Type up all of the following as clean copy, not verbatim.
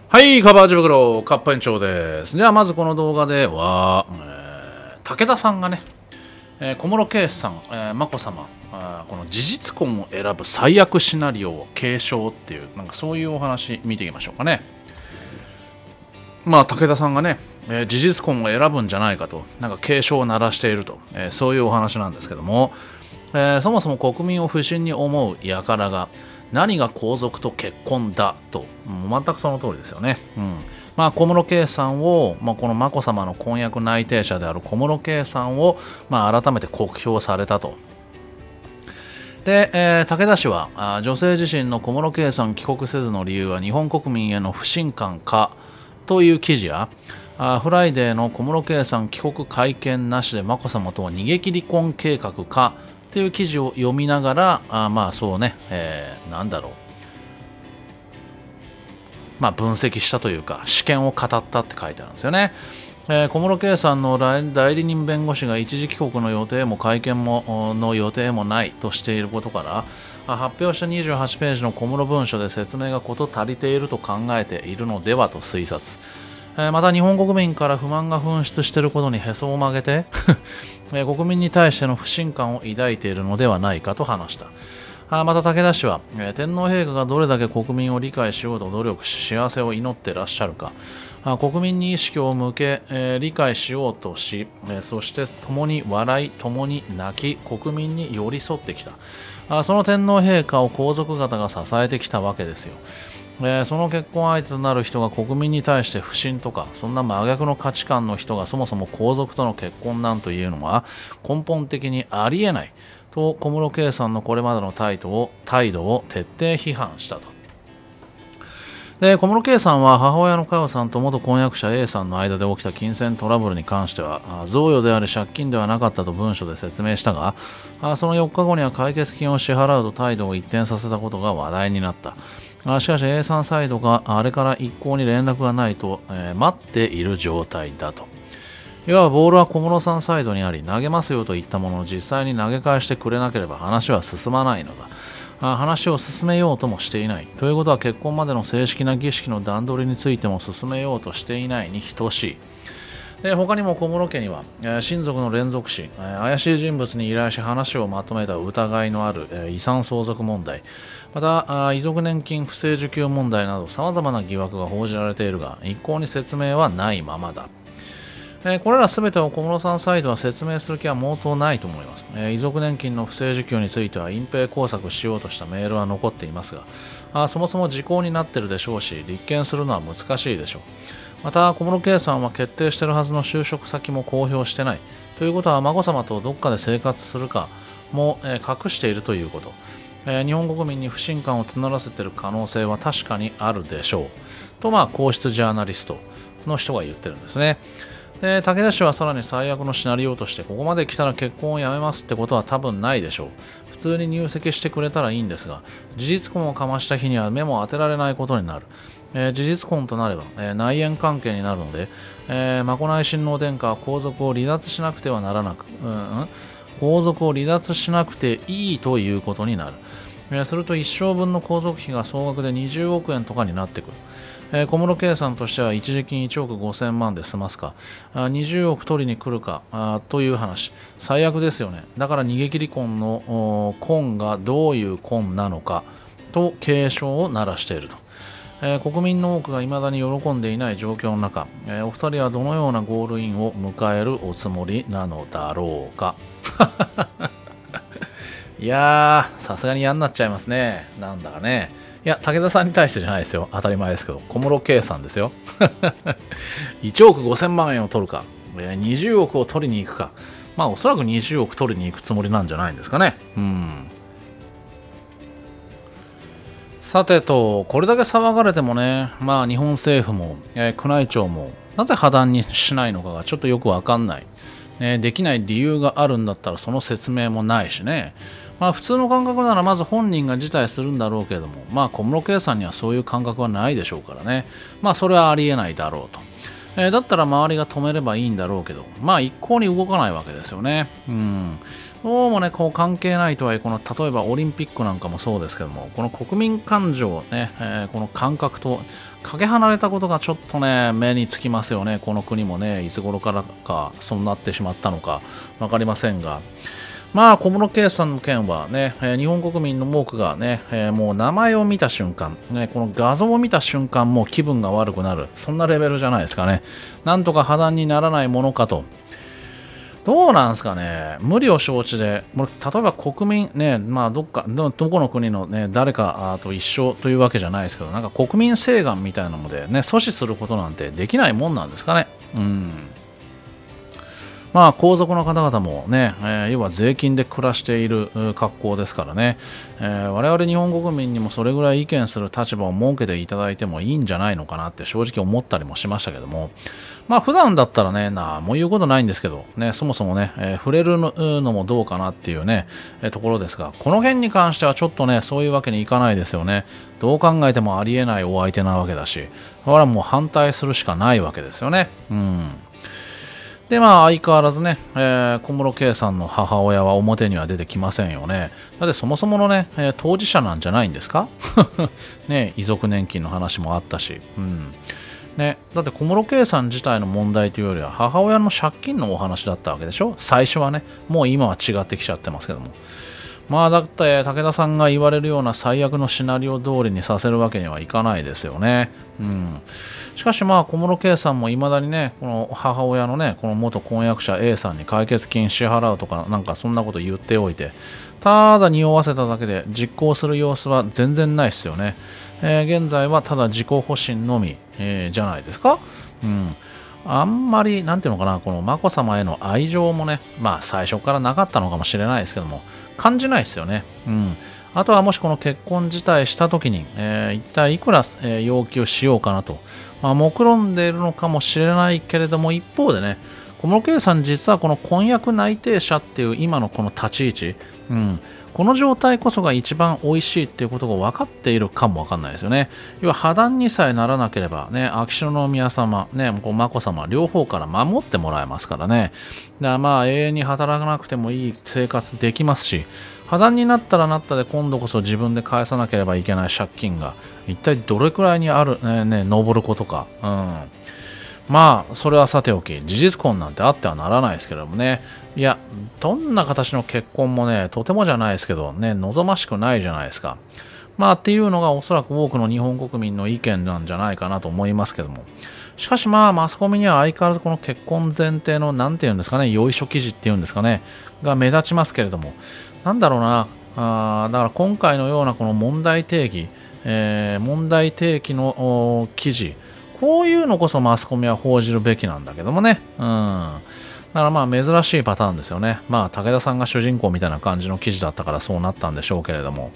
はい、カバージ袋、カッパ園長です。じゃあ、まずこの動画では、武田さんがね、小室圭さん、眞子さま、この事実婚を選ぶ最悪シナリオを継承っていう、なんかそういうお話見ていきましょうかね。まあ、武田さんがね、事実婚を選ぶんじゃないかと、なんか警鐘を鳴らしていると、そういうお話なんですけども、そもそも国民を不信に思う輩が、何が皇族と結婚だと、もう全くその通りですよね。まあ、小室圭さんを、この眞子さまの婚約内定者である小室圭さんを、改めて酷評されたと。で、武田氏は女性自身の小室圭さん帰国せずの理由は日本国民への不信感かという記事や、フライデーの小室圭さん帰国会見なしで眞子さまとは逃げ切り婚計画かという記事を読みながら、そうね、なんだろう、分析したというか、試験を語ったって書いてあるんですよね。小室圭さんの代理人弁護士が一時帰国の予定も会見もの予定もないとしていることから、発表した28ページの小室文書で説明が事足りていると考えているのではと推察。また日本国民から不満が噴出していることにへそを曲げて国民に対しての不信感を抱いているのではないかと話した。また武田氏は、天皇陛下がどれだけ国民を理解しようと努力し幸せを祈ってらっしゃるか、国民に意識を向け、理解しようとし、そして共に笑い共に泣き国民に寄り添ってきた。その天皇陛下を皇族方が支えてきたわけですよ。その結婚相手となる人が国民に対して不信とかそんな真逆の価値観の人がそもそも皇族との結婚なんというのは根本的にありえないと小室圭さんのこれまでの態度を徹底批判したと。で小室圭さんは母親の佳代さんと元婚約者 A さんの間で起きた金銭トラブルに関しては贈与であり借金ではなかったと文書で説明したが、その4日後には解決金を支払うと態度を一転させたことが話題になった。しかし A さんサイドがあれから一向に連絡がないと、待っている状態だと。いわばボールは小室さんサイドにあり投げますよと言ったものの実際に投げ返してくれなければ話は進まないのだ。話を進めようともしていない。ということは結婚までの正式な儀式の段取りについても進めようとしていないに等しい。で他にも小室家には親族の連続死、怪しい人物に依頼し話をまとめた疑いのある遺産相続問題、また遺族年金不正受給問題など様々な疑惑が報じられているが一向に説明はないままだ。これらすべてを小室さんサイドは説明する気は毛頭ないと思います。遺族年金の不正受給については隠蔽工作しようとしたメールは残っていますが、そもそも時効になっているでしょうし、立件するのは難しいでしょう。また、小室圭さんは決定しているはずの就職先も公表してない。ということは、眞子さまとどっかで生活するかも、隠しているということ。日本国民に不信感を募らせている可能性は確かにあるでしょう。と、皇室ジャーナリストの人が言ってるんですね。で武田氏はさらに最悪のシナリオとしてここまで来たら結婚をやめますってことは多分ないでしょう。普通に入籍してくれたらいいんですが、事実婚をかました日には目も当てられないことになる。事実婚となれば、内縁関係になるので、眞子内親王殿下は皇族を離脱しなくてはならなく、皇族を離脱しなくていいということになる。すると一生分の皇族費が総額で20億円とかになってくる。小室圭さんとしては一時金1億5000万で済ますか、20億取りに来るかという話。最悪ですよね。だから逃げ切り婚の婚がどういう婚なのかと警鐘を鳴らしていると。国民の多くが未だに喜んでいない状況の中、お二人はどのようなゴールインを迎えるおつもりなのだろうか。いやー、さすがに嫌になっちゃいますね。なんだかね。いや、武田さんに対してじゃないですよ。当たり前ですけど。小室圭さんですよ。1億5000万円を取るか、20億を取りに行くか。おそらく20億取りに行くつもりなんじゃないんですかね。さてと、これだけ騒がれてもね、日本政府も、宮内庁も、なぜ破談にしないのかがちょっとよくわかんない。できない理由があるんだったらその説明もないしね。普通の感覚ならまず本人が辞退するんだろうけれども、小室圭さんにはそういう感覚はないでしょうからね。それはありえないだろうと。 だったら周りが止めればいいんだろうけど、まあ一向に動かないわけですよね。どうもね、こう関係ないとはいえ、この例えばオリンピックなんかもそうですけども、この国民感情ね、この感覚とかけ離れたことがちょっとね、目につきますよね。この国もね、いつ頃からかそうなってしまったのかわかりませんが。まあ、小室圭さんの件はね、日本国民の多くがね、もう名前を見た瞬間、ね、この画像を見た瞬間、もう気分が悪くなる。そんなレベルじゃないですかね。なんとか破談にならないものかと。どうなんですかね。無理を承知で、例えば国民ね、まあどこの国のね、誰かと一緒というわけじゃないですけど、なんか国民請願みたいなのでね、阻止することなんてできないもんなんですかね。まあ、皇族の方々もね、要は税金で暮らしている格好ですからね、我々日本国民にもそれぐらい意見する立場を設けていただいてもいいんじゃないのかなって正直思ったりもしましたけども、まあ普段だったらね、もう言うことないんですけど、ね、そもそもね、触れるのもどうかなっていうね、ところですが、この辺に関してはちょっとね、そういうわけにいかないですよね。どう考えてもありえないお相手なわけだし、これはもう反対するしかないわけですよね。で、まあ、相変わらずね、小室圭さんの母親は表には出てきませんよね。だってそもそものね、当事者なんじゃないんですかね、遺族年金の話もあったし。ね、だって小室圭さん自体の問題というよりは母親の借金のお話だったわけでしょ、最初はね。もう今は違ってきちゃってますけども。まあだって武田さんが言われるような最悪のシナリオ通りにさせるわけにはいかないですよね。しかしまあ小室圭さんもいまだにね、この母親のね、この元婚約者 A さんに解決金支払うとかなんかそんなこと言っておいて、ただ匂わせただけで実行する様子は全然ないですよね。現在はただ自己保身のみ、じゃないですか。あんまり、なんていうのかな、この眞子さまへの愛情もね、まあ最初からなかったのかもしれないですけども、感じないですよね。あとはもしこの結婚自体したときに、一体いくら、要求しようかなと、目論んでいるのかもしれないけれども、一方でね、小室圭さん実はこの婚約内定者っていう今のこの立ち位置、この状態こそが一番美味しいっていうことが分かっているかも分かんないですよね。要は破談にさえならなければね、秋篠宮様、ね、眞子さま両方から守ってもらえますからね。だからまあ永遠に働かなくてもいい生活できますし、破談になったらなったで今度こそ自分で返さなければいけない借金が一体どれくらいにある、上ることか。まあ、それはさておき、事実婚なんてあってはならないですけどもね。いや、どんな形の結婚もね、とてもじゃないですけど、ね、望ましくないじゃないですか。まあ、っていうのがおそらく多くの日本国民の意見なんじゃないかなと思いますけども。しかしまあ、マスコミには相変わらずこの結婚前提の、なんていうんですかね、よいしょ記事っていうんですかね、が目立ちますけれども、なんだろうな、だから今回のようなこの問題提起の記事、こういうのこそマスコミは報じるべきなんだけどもね。だからまあ珍しいパターンですよね。まあ武田さんが主人公みたいな感じの記事だったからそうなったんでしょうけれども。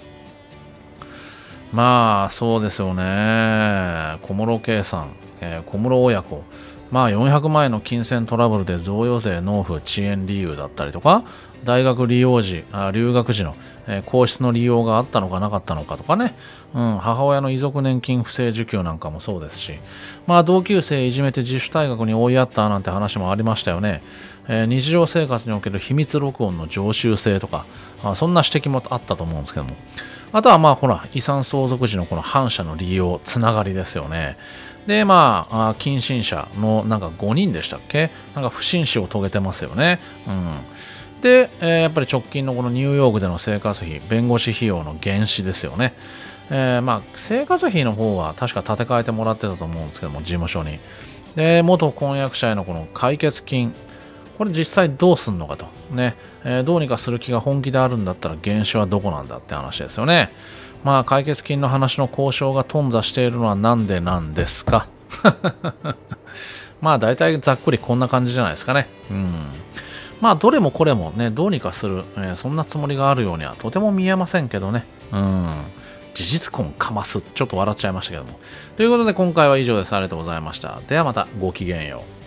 まあそうですよね。小室圭さん、小室親子。まあ400万円の金銭トラブルで贈与税納付遅延理由だったりとか、大学留学時の、皇室の利用があったのかなかったのかとかね、母親の遺族年金不正受給なんかもそうですし、まあ同級生いじめて自主退学に追いやったなんて話もありましたよね。日常生活における秘密録音の常習性とか、そんな指摘もあったと思うんですけども。あとはまあほら、遺産相続時のこの反社の利用、つながりですよね。で、まあ、近親者のなんか5人でしたっけ、なんか不審死を遂げてますよね。で、やっぱり直近のこのニューヨークでの生活費、弁護士費用の減資ですよね。まあ、生活費の方は確か立て替えてもらってたと思うんですけども、事務所に。で、元婚約者へのこの解決金、これ実際どうすんのかと。ね、どうにかする気が本気であるんだったら減資はどこなんだって話ですよね。まあ、解決金の話の交渉が頓挫しているのはなんでなんですか。まあ、大体ざっくりこんな感じじゃないですかね。まあ、どれもこれもね、どうにかする、そんなつもりがあるようにはとても見えませんけどね。事実婚かます。ちょっと笑っちゃいましたけども。ということで、今回は以上です。ありがとうございました。ではまた、ごきげんよう。